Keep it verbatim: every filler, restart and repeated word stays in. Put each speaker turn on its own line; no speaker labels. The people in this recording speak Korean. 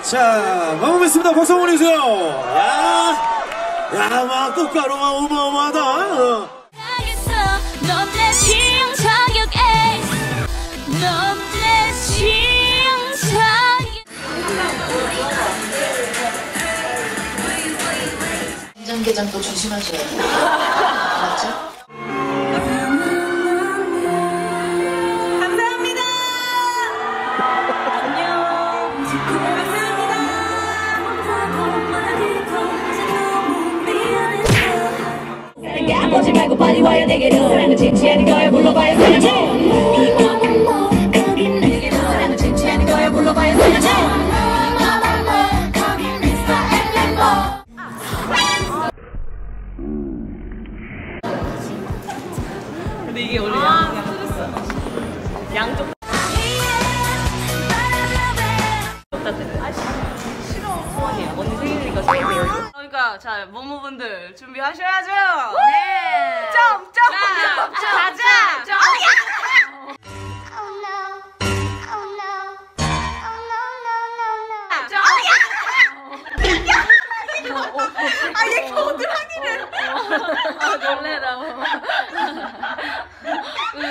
자, 마무리했습니다. 박수 한번 해주세요. 야, 야, 막 꽃가루가 어마어마하다. 어.
넌내 지향사격 에이스 넌내 지향사격
간장게장도 조심하셔야 돼요. 맞죠?
감사합니다. 안녕. 감사합니다. 보지 말고 빨리 와요 내게로 사랑은 진지하는 거야 불러봐요 사랑해 거긴 내게로 사랑은 진지하는 거야 불러봐요 사랑해 거긴 미스터 엠엠보
근데 이게 원래 양, 양쪽 다 되네. 아 싫어. 소원이야. 언니 생일이니까 소원이에요. 그러니까 자 모모분들 준비하셔야죠. 네. 점점 점 가자. 점. 아, 얘 겨드랑이를. 아, 놀래라.